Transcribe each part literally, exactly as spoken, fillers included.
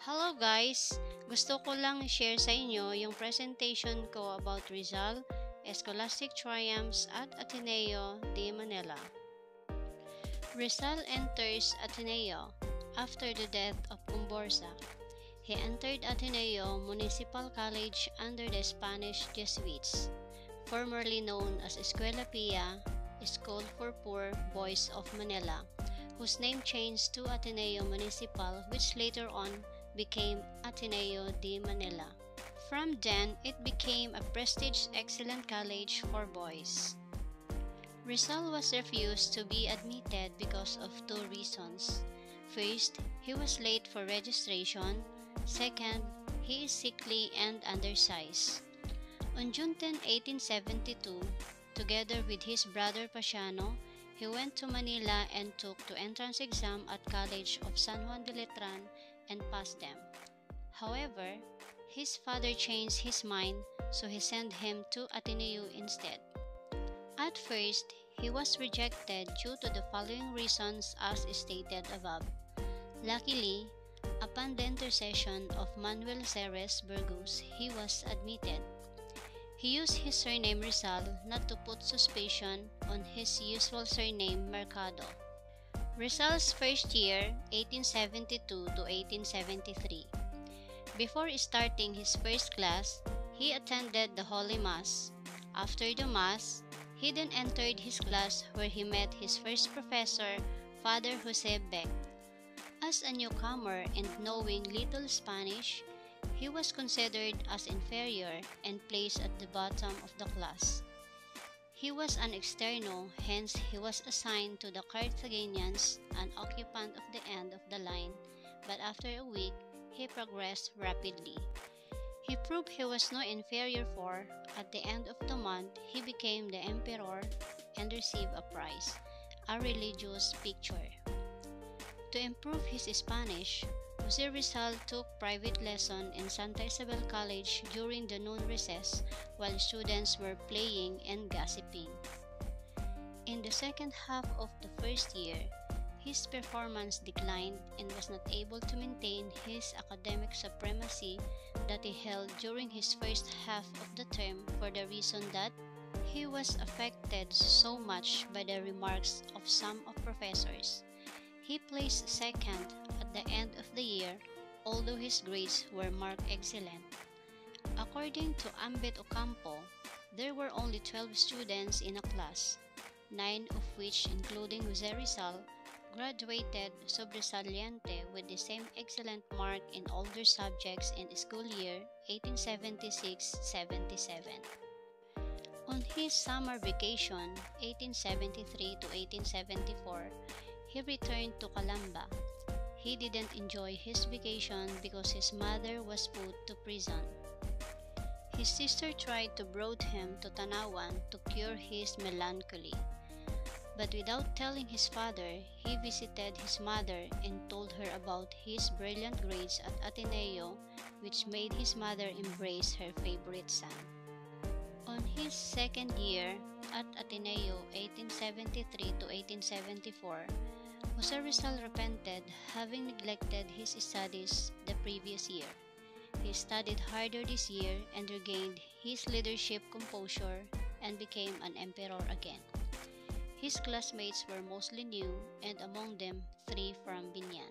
Hello guys! Gusto ko lang share sa inyo yung presentation ko about Rizal Scholastic Triumphs at Ateneo de Manila. Rizal enters Ateneo after the death of Comborza. He entered Ateneo Municipal College under the Spanish Jesuits, formerly known as Escuela Pia, School for Poor Boys of Manila, whose name changed to Ateneo Municipal, which later on became Ateneo de Manila. From then, it became a prestigious excellent college for boys. Rizal was refused to be admitted because of two reasons. First, he was late for registration. Second, he is sickly and undersized. On June tenth, eighteen seventy-two, together with his brother Pasiano, he went to Manila and took the entrance exam at College of San Juan de Letran and passed them. However, his father changed his mind, so he sent him to Ateneo instead. At first, he was rejected due to the following reasons as stated above. Luckily, upon the intercession of Manuel Ceres Burgos, he was admitted. He used his surname Rizal not to put suspicion on his usual surname Mercado. Rizal's first year, eighteen seventy-two to eighteen seventy-three. Before starting his first class, he attended the Holy Mass. After the Mass, he then entered his class where he met his first professor, Father Jose Beck. As a newcomer and knowing little Spanish, he was considered as inferior and placed at the bottom of the class. He was an externo, hence he was assigned to the Carthaginians, an occupant of the end of the line, but after a week, he progressed rapidly. He proved he was no inferior for, at the end of the month, he became the emperor and received a prize, a religious picture. To improve his Spanish, Jose Rizal took private lesson in Santa Isabel College during the noon recess while students were playing and gossiping. In the second half of the first year, his performance declined and was not able to maintain his academic supremacy that he held during his first half of the term for the reason that he was affected so much by the remarks of some of professors. He placed second at the end of the year, although his grades were marked excellent. According to Ambet Ocampo, there were only twelve students in a class, nine of which, including Jose Rizal, graduated sobresaliente with the same excellent mark in all their subjects in school year eighteen seventy-six seventy-seven. On his summer vacation, eighteen seventy-three to eighteen seventy-four, he returned to Calamba. He didn't enjoy his vacation because his mother was put to prison. His sister tried to brought him to Tanawan to cure his melancholy. But without telling his father, he visited his mother and told her about his brilliant grades at Ateneo, which made his mother embrace her favorite son. On his second year at Ateneo, eighteen seventy-three to eighteen seventy-four, Jose Rizal repented having neglected his studies the previous year. He studied harder this year and regained his leadership composure and became an emperor again. His classmates were mostly new, and among them, three from Binyan.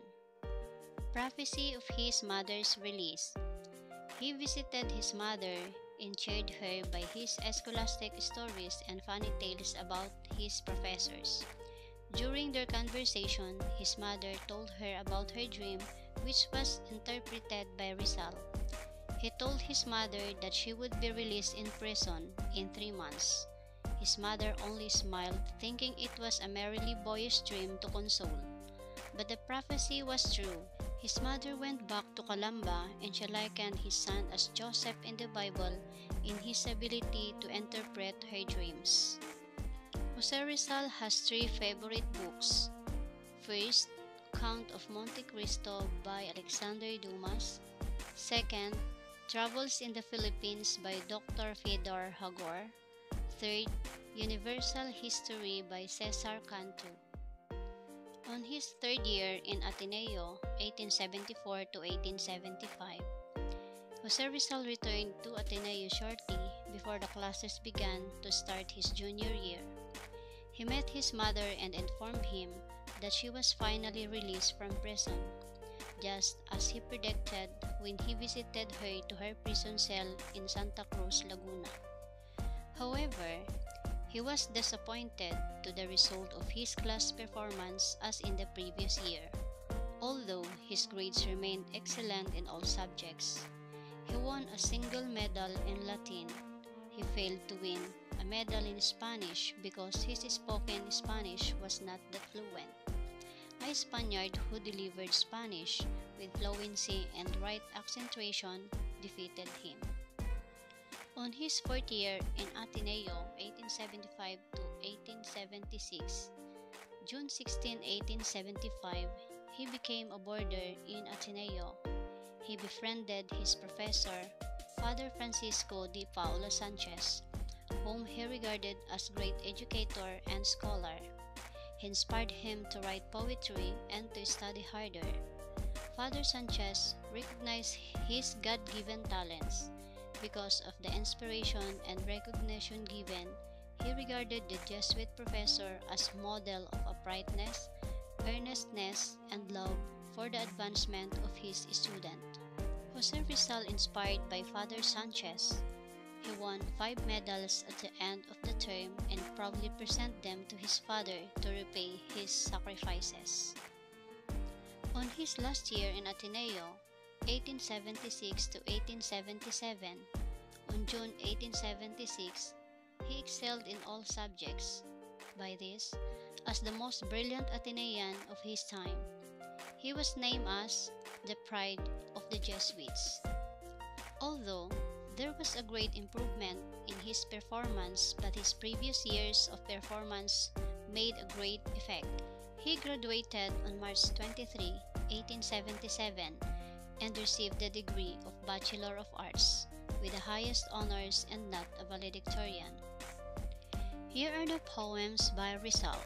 Prophecy of his mother's release. He visited his mother and cheered her by his scholastic stories and funny tales about his professors. During their conversation, his mother told her about her dream, which was interpreted by Rizal. He told his mother that she would be released in prison in three months. His mother only smiled, thinking it was a merely boyish dream to console. But the prophecy was true. His mother went back to Calamba and she likened his son as Joseph in the Bible in his ability to interpret her dreams. Jose Rizal has three favorite books. First, Count of Monte Cristo by Alexander Dumas. Second, Travels in the Philippines by Doctor Fedor Hagor. Third, Universal History by Cesar Cantu. On his third year in Ateneo, eighteen seventy-four to eighteen seventy-five, Jose Rizal returned to Ateneo shortly before the classes began to start his junior year. He met his mother and informed him that she was finally released from prison, just as he predicted when he visited her to her prison cell in Santa Cruz, Laguna. However, he was disappointed to the result of his class performance as in the previous year. Although his grades remained excellent in all subjects, he won a single medal in Latin. He failed to win a medal in Spanish because his spoken Spanish was not that fluent. A Spaniard who delivered Spanish with fluency and right accentuation defeated him. On his fourth year in Ateneo, eighteen seventy-five to eighteen seventy-six, June sixteenth, eighteen seventy-five, he became a boarder in Ateneo. He befriended his professor, Father Francisco de Paula Sanchez, whom he regarded as great educator and scholar. He inspired him to write poetry and to study harder. Father Sanchez recognized his God-given talents. Because of the inspiration and recognition given, he regarded the Jesuit professor as model of uprightness, earnestness, and love for the advancement of his student. Jose Rizal, inspired by Father Sanchez, he won five medals at the end of the term and proudly presented them to his father to repay his sacrifices. On his last year in Ateneo, eighteen seventy-six to eighteen seventy-seven, on June eighteen seventy-six, he excelled in all subjects. By this, as the most brilliant Atenean of his time, he was named as the pride of the Jesuits. Although there was a great improvement in his performance, but his previous years of performance made a great effect. He graduated on March twenty-third, eighteen seventy-seven, and received the degree of Bachelor of Arts with the highest honors and not a valedictorian. Here are the poems by Rizal.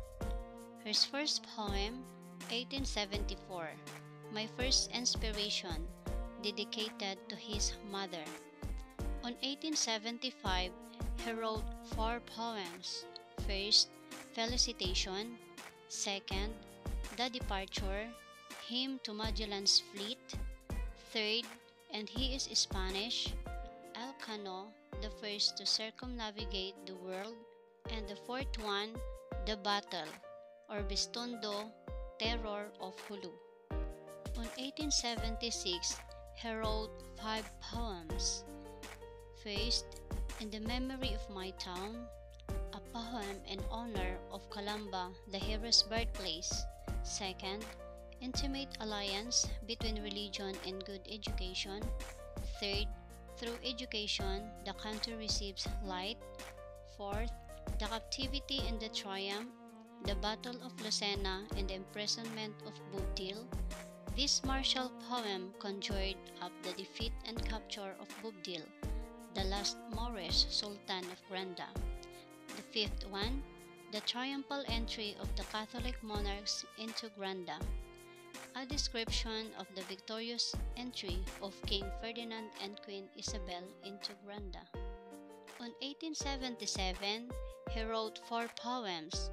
His first poem, eighteen seventy-four, My First Inspiration, dedicated to his mother. On eighteen seventy-five, he wrote four poems. First, Felicitation. Second, The Departure, Hymn to Magellan's Fleet. Third, And He is Spanish, Elcano, the first to circumnavigate the world. And the fourth one, The Battle, or Bistondo, Terror of Hulu. On eighteen seventy-six, he wrote five poems. First, In the Memory of My Town, a poem in honor of Calamba, the hero's birthplace. Second, Intimate Alliance between Religion and Good Education. Third, Through Education, the country receives light. Fourth, The Captivity and the Triumph, the Battle of Lucena and the Imprisonment of Boabdil. This martial poem conjured up the defeat and capture of Boabdil, the last Moorish Sultan of Granda. The fifth one, the triumphal entry of the Catholic monarchs into Granda, a description of the victorious entry of King Ferdinand and Queen Isabel into Granda. On eighteen seventy-seven, he wrote four poems.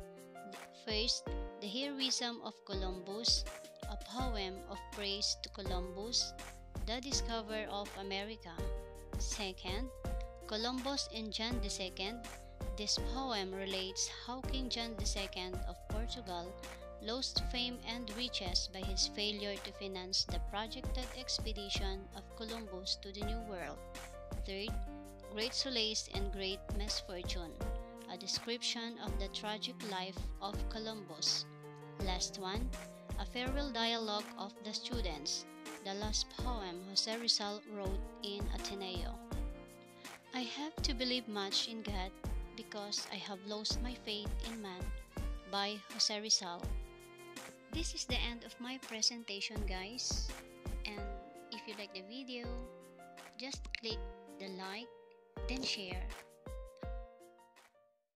First, The Heroism of Columbus, a poem of praise to Columbus, the discoverer of America. Second, Columbus and John the Second. This poem relates how King John the Second of Portugal lost fame and riches by his failure to finance the projected expedition of Columbus to the New World. Third, Great Solace and Great Misfortune, a description of the tragic life of Columbus. Last one, A Farewell Dialogue of the Students, the last poem Jose Rizal wrote in Ateneo. I have to believe much in God because I have lost my faith in man, by Jose Rizal. This is the end of my presentation, guys, and if you like the video, just click the like, then share.